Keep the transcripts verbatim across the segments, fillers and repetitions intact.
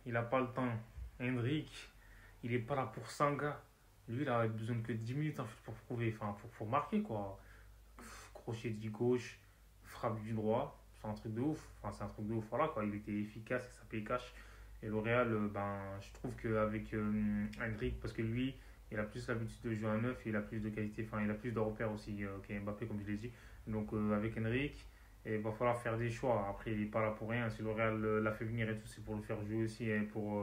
il n'a pas le temps. Hendrik, il est pas là pour Sanga. Lui, il a besoin que dix minutes en fait, pour prouver, enfin, pour, pour marquer quoi. Crochet du gauche, frappe du droit, c'est un truc de ouf. Enfin, c'est un truc de ouf, voilà quoi. Il était efficace et ça paye cash. Et L'Oréal, euh, ben, je trouve qu'avec euh, Hendrik, parce que lui, il a plus l'habitude de jouer à neuf, il a plus de qualité, enfin, il a plus de repères aussi euh, qu'Mbappé, comme je l'ai dit. Donc, euh, avec Hendrik, il va falloir faire des choix. Après, il n'est pas là pour rien. Si L'Oréal euh, l'a fait venir et tout, c'est pour le faire jouer aussi et pour euh,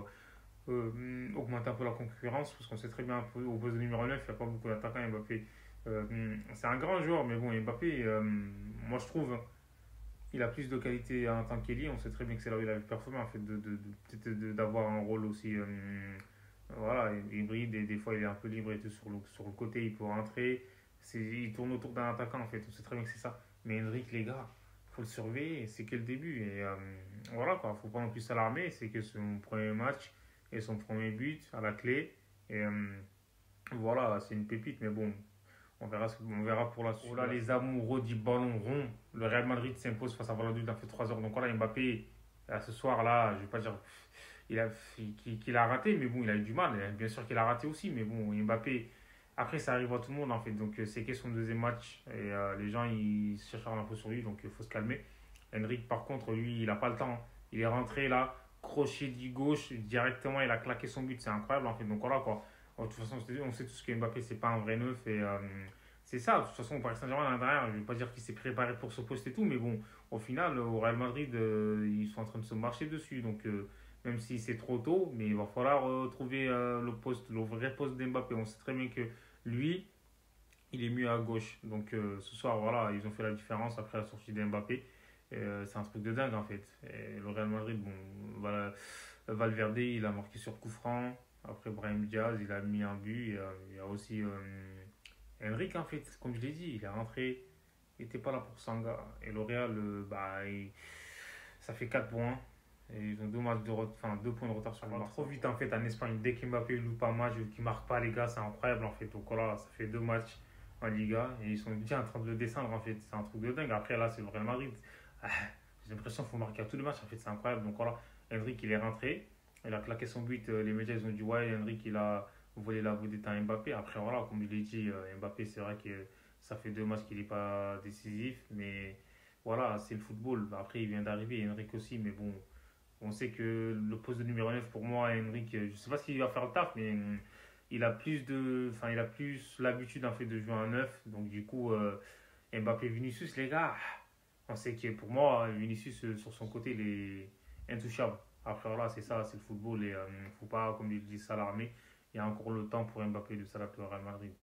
euh, augmenter un peu la concurrence. Parce qu'on sait très bien, au poste de numéro neuf, il n'y a pas beaucoup d'attaquants. Mbappé, euh, c'est un grand joueur, mais bon, Mbappé, euh, moi je trouve, hein, il a plus de qualité en tant qu'ailier. On sait très bien que c'est là où il avait performé, en fait, de, de, de- peut-être de- d'avoir un rôle aussi euh, voilà, hybride. Et des fois, il est un peu libre et tout sur le, sur le côté, il peut rentrer. C'est, il tourne autour d'un attaquant, en fait. On sait très bien que c'est ça. Mais Henrik, les gars, faut le surveiller. C'est que le début. Et euh, voilà, quoi. Faut pas non plus s'alarmer. C'est que son premier match et son premier but à la clé. Et euh, voilà, c'est une pépite. Mais bon, on verra, ce- on verra pour la suite. Voilà, les amoureux du ballon rond. Le Real Madrid s'impose face à Valladolid. Il a fait trois heures. Donc voilà, Mbappé, à ce soir-là, je vais pas dire il a, qu'il, qu'il a raté, mais bon, il a eu du mal. Bien sûr qu'il a raté aussi, mais bon, Mbappé, après, ça arrive à tout le monde en fait. Donc, euh, c'est que son deuxième match et euh, les gens ils se cherchent un peu sur lui, donc il faut se calmer. Henrik, par contre, lui, il n'a pas le temps. Il est rentré là, crochet du gauche, directement, il a claqué son but. C'est incroyable en fait. Donc voilà quoi. De toute façon, on sait tous que Mbappé, c'est pas un vrai neuf et euh, c'est ça. De toute façon, au Paris Saint-Germain, à l'intérieur, je ne vais pas dire qu'il s'est préparé pour ce poste et tout, mais bon, au final, au Real Madrid, euh, ils sont en train de se marcher dessus. Donc, euh, même si c'est trop tôt, mais il va falloir euh, trouver euh, le poste, le vrai poste d'Mbappé. On sait très bien que lui, il est mieux à gauche. Donc euh, ce soir, voilà, ils ont fait la différence après la sortie d'Mbappé. Euh, c'est un truc de dingue en fait. Et le Real Madrid, bon, voilà, Valverde, il a marqué sur coup franc. Après Brahim Diaz, il a mis un but. Et, euh, il y a aussi euh, Henrik en fait, comme je l'ai dit, il est rentré. Il n'était pas là pour Sanga. Et le Real, euh, bah, il- ça fait quatre points. Et ils ont deux, matchs de re- enfin, deux points de retard sur le Barça. Trop vite en fait en Espagne. Dès qu'Mbappé loupe un match ou qu'il ne marque pas, les gars, c'est incroyable en fait. Donc voilà, ça fait deux matchs en Liga et ils sont déjà en train de le descendre en fait. C'est un truc de dingue. Après là, c'est le Real Madrid. Ah, j'ai l'impression qu'il faut marquer à tous les matchs en fait. C'est incroyable. Donc voilà, Henrik il est rentré. Il a claqué son but. euh, Les médias ils ont dit ouais, Henrik il a volé la vedette à Mbappé. Après voilà, comme je l'ai dit, euh, Mbappé c'est vrai que ça fait deux matchs qu'il n'est pas décisif. Mais voilà, c'est le football. Après il vient d'arriver. Henrik aussi. Mais bon. On sait que le poste de numéro neuf pour moi, Henrik, je ne sais pas s'il va faire le taf, mais hum, il a plus de, enfin, il a plus l'habitude en fait de jouer en neuf. Donc du coup, euh, Mbappé, Vinicius, les gars, on sait que pour moi, Vinicius euh, sur son côté, il est intouchable. Après voilà, c'est ça, c'est le football et il ne faut pas, comme il dit, s'alarmer. Il y a encore le temps pour Mbappé de s'adapter au Real Madrid.